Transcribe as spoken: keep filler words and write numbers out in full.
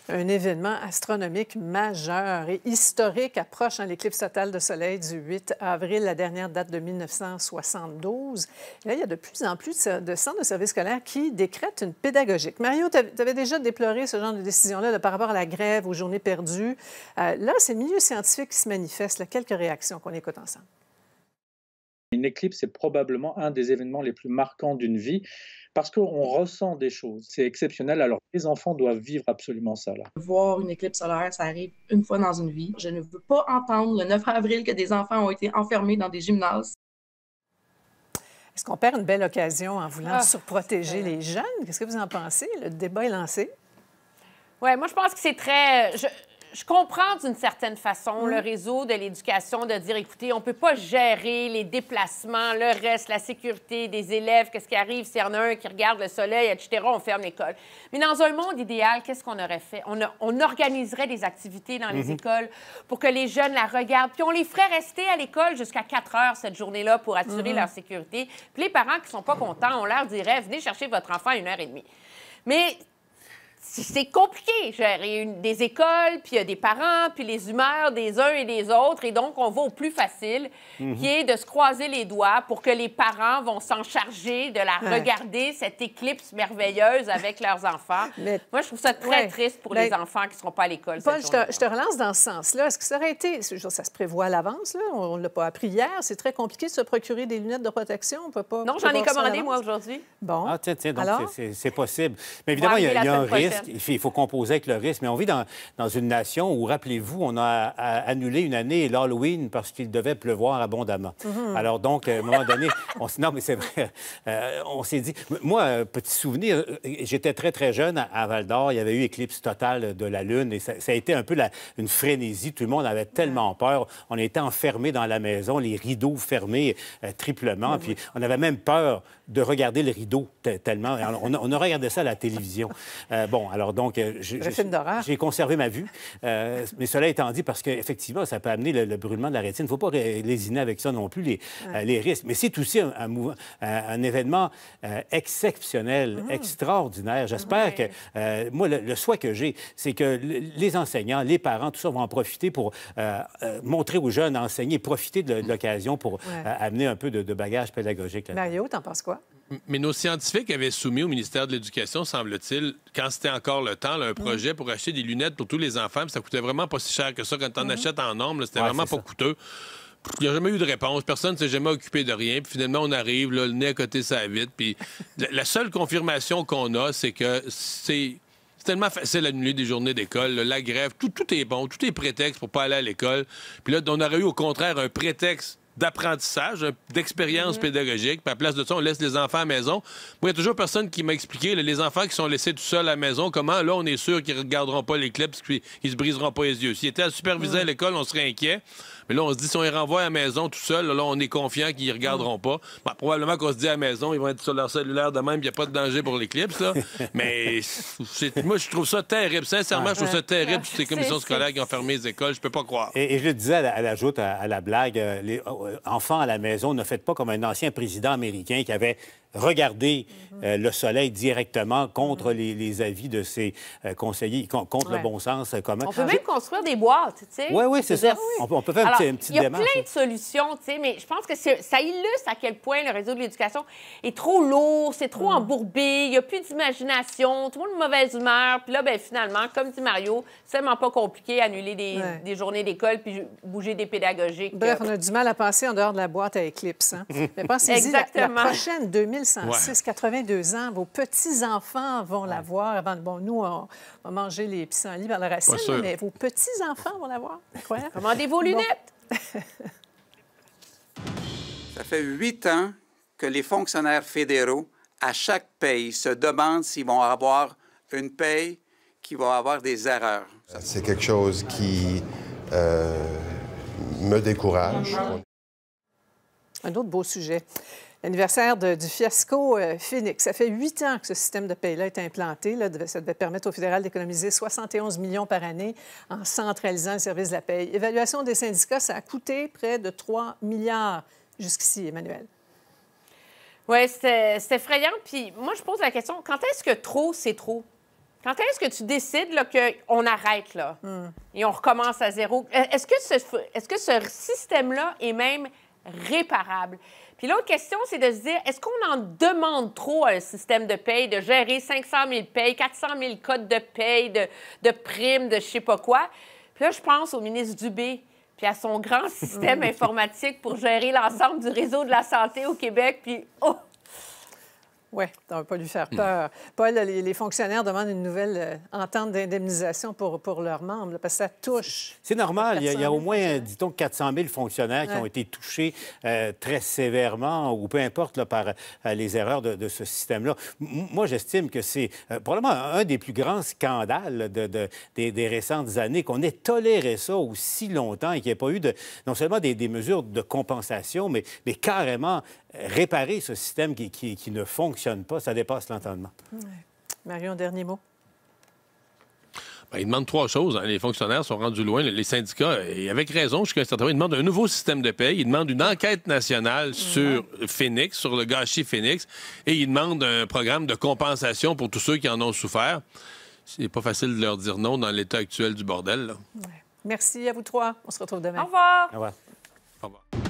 Un événement astronomique majeur et historique approche hein, l'éclipse totale de soleil du huit avril. La dernière date de mille neuf cent soixante-douze. Et là, il y a de plus en plus de centres de services scolaires qui décrètent une pédagogique. Mario, tu avais déjà déploré ce genre de décision-là là, par rapport à la grève, aux journées perdues. Euh, là, c'est le milieu scientifique qui se manifeste. Là, quelques réactions qu'on écoute ensemble. Une éclipse est probablement un des événements les plus marquants d'une vie parce qu'on ressent des choses. C'est exceptionnel. Alors, les enfants doivent vivre absolument ça. Là. Voir une éclipse solaire, ça arrive une fois dans une vie. Je ne veux pas entendre le neuf avril que des enfants ont été enfermés dans des gymnases. Est-ce qu'on perd une belle occasion en voulant Ah, surprotéger c'est... les jeunes? Qu'est-ce que vous en pensez? Le débat est lancé. Oui, moi, je pense que c'est très... Je... Je comprends d'une certaine façon mmh. le réseau de l'éducation de dire, écoutez, on ne peut pas gérer les déplacements, le reste, la sécurité des élèves, qu'est-ce qui arrive s'il y en a un qui regarde le soleil, et cetera, on ferme l'école. Mais dans un monde idéal, qu'est-ce qu'on aurait fait? On, a, on organiserait des activités dans les mmh. écoles pour que les jeunes la regardent, puis on les ferait rester à l'école jusqu'à quatre heures cette journée-là pour assurer mmh. leur sécurité. Puis les parents qui ne sont pas contents, on leur dirait, venez chercher votre enfant à une heure et demie. Mais... c'est compliqué, gérer une, des écoles, puis il y a des parents, puis les humeurs des uns et des autres. Et donc, on va au plus facile, mm-hmm. qui est de se croiser les doigts pour que les parents vont s'en charger de la ouais. regarder, cette éclipse merveilleuse avec leurs enfants. Mais, moi, je trouve ça très ouais. triste pour mais, les enfants qui ne seront pas à l'école. Paul, je te, je te relance dans ce sens-là. Est-ce que ça aurait été... Ça se prévoit à l'avance, là? On ne l'a pas appris hier. C'est très compliqué de se procurer des lunettes de protection. On peut pas... Non, j'en ai commandé, moi, aujourd'hui. Bon. Ah, tiens, tiens, donc c'est possible. Mais évidemment, il y a, y a un risque. Il faut composer avec le risque. Mais on vit dans, dans une nation où, rappelez-vous, on a, a annulé une année l'Halloween parce qu'il devait pleuvoir abondamment. Mm-hmm. Alors donc, à un moment donné, on, non, mais c'est vrai, euh, on s'est dit... Moi, petit souvenir, j'étais très, très jeune à Val-d'Or. Il y avait eu éclipse totale de la Lune et ça, ça a été un peu la, une frénésie. Tout le monde avait tellement peur. On était enfermés dans la maison, les rideaux fermés euh, triplement. Mm-hmm. Puis on avait même peur de regarder le rideau tellement. Alors, on, a, on a regardé ça à la télévision. Euh, bon, alors donc... Euh, J'ai conservé ma vue. Euh, mais cela étant dit, parce qu'effectivement, ça peut amener le, le brûlement de la rétine. Il ne faut pas lésiner avec ça non plus, les, ouais. euh, les risques. Mais c'est aussi un, un, un, un événement euh, exceptionnel, mmh. extraordinaire. J'espère ouais. que... Euh, moi, le, le souhait que j'ai, c'est que les enseignants, les parents, tout ça, vont en profiter pour euh, euh, montrer aux jeunes, enseigner, profiter de, de l'occasion pour ouais. euh, amener un peu de, de bagage pédagogique. Mario, t'en penses quoi? Mais nos scientifiques avaient soumis au ministère de l'Éducation, semble-t-il, quand c'était encore le temps, là, un projet mmh. pour acheter des lunettes pour tous les enfants. Puis ça coûtait vraiment pas si cher que ça. Quand tu en mmh. achètes en nombre, c'était ouais, vraiment pas ça. coûteux. Il n'y a jamais eu de réponse. Personne ne s'est jamais occupé de rien. Puis finalement, on arrive, là, le nez à côté, ça vite. Puis la seule confirmation qu'on a, c'est que c'est... C'est tellement facile d'annuler des journées d'école. La grève, tout, tout est bon. Tout est prétexte pour pas aller à l'école. Puis là, on aurait eu au contraire un prétexte d'apprentissage, d'expérience mmh. pédagogique. Puis à la place de ça, on laisse les enfants à la maison. Moi, il y a toujours personne qui m'a expliqué, là, les enfants qui sont laissés tout seuls à la maison, comment, là, on est sûr qu'ils ne regarderont pas l'éclipse puis qu'ils se briseront pas les yeux. S'ils étaient à superviser mmh. à l'école, on serait inquiet. Mais là, on se dit, si on les renvoie à la maison tout seul, là, on est confiant qu'ils ne regarderont pas. Bon, probablement qu'on se dit à la maison, ils vont être sur leur cellulaire de même, il n'y a pas de danger pour l'éclipse. Là. Mais moi, je trouve ça terrible. Sincèrement, je trouve ça terrible, toutes ces commissions scolaires qui ont fermé les écoles. Je peux pas croire. Et, et je le disais à la, à la joute, à, à la blague, euh, les euh, enfants à la maison, ne faites pas comme un ancien président américain qui avait regardé mm-hmm. euh, le soleil directement contre mm-hmm. les, les avis de ses euh, conseillers, con, contre ouais. le bon sens euh, commun. On peut même construire des boîtes, tu sais. Oui, oui, c'est ça. Oui. On, peut, on peut faire Alors, une petite démarche. Il y a plein de solutions, tu sais, mais je pense que ça illustre à quel point le réseau de l'éducation est trop lourd, c'est trop mm. embourbé, il n'y a plus d'imagination, tout le monde de mauvaise humeur. Puis là, ben finalement, comme dit Mario, c'est tellement pas compliqué annuler des, ouais. des journées d'école puis bouger des pédagogiques. Bref, on a du mal à penser en dehors de la boîte à éclipse. Hein? Mais pensez-y, la, la prochaine deux mille cent six, ouais. quatre-vingt-deux ans, vos petits-enfants vont ouais. la voir avant. Bon, nous, on va manger les pissenlits par la racine, mais vos petits-enfants vont la voir. Incroyable. Commandez vos lunettes. Bon. Ça fait huit ans que les fonctionnaires fédéraux, à chaque paye, se demandent s'ils vont avoir une paye qui va avoir des erreurs. C'est quelque chose qui euh, me décourage. Un autre beau sujet. L'anniversaire de, du fiasco euh, Phoenix. Ça fait huit ans que ce système de paye-là est implanté. Là, ça devait permettre au fédéral d'économiser soixante et onze millions par année en centralisant le service de la paye. Évaluation des syndicats, ça a coûté près de trois milliards jusqu'ici, Emmanuel. Oui, c'est effrayant. Puis moi, je pose la question, quand est-ce que trop, c'est trop? Quand est-ce que tu décides qu'on arrête, là, mm. et on recommence à zéro? Est-ce que ce, est-ce que ce système-là est même réparable? Puis l'autre question, c'est de se dire, est-ce qu'on en demande trop à un système de paye, de gérer cinq cent mille payes, quatre cent mille codes de paye, de, de primes, de je sais pas quoi? Puis là, je pense au ministre Dubé, puis à son grand système informatique pour gérer l'ensemble du réseau de la santé au Québec, puis oh! Oui, ça ne va pas lui faire peur. Mmh. Paul, les, les fonctionnaires demandent une nouvelle euh, entente d'indemnisation pour, pour leurs membres, là, parce que ça touche. C'est normal. Il y, a, il y a au moins, dit-on, quatre cent mille fonctionnaires ouais. qui ont été touchés euh, très sévèrement, ou peu importe, là, par euh, les erreurs de, de ce système-là. M- moi, j'estime que c'est euh, probablement un des plus grands scandales de, de, des, des récentes années, qu'on ait toléré ça aussi longtemps et qu'il n'y ait pas eu de, non seulement des, des mesures de compensation, mais, mais carrément réparer ce système qui, qui, qui ne fonctionne pas, ça dépasse l'entendement. Ouais. Marion, dernier mot. Bien, ils demandent trois choses. Hein. Les fonctionnaires sont rendus loin. Les syndicats, et avec raison, jusqu'à un certain point, ils demandent un nouveau système de paye. Ils demandent une enquête nationale sur Phoenix, sur le gâchis Phoenix. Et ils demandent un programme de compensation pour tous ceux qui en ont souffert. C'est pas facile de leur dire non dans l'état actuel du bordel. Là. Ouais. Merci à vous trois. On se retrouve demain. Au revoir. Au revoir. Au revoir.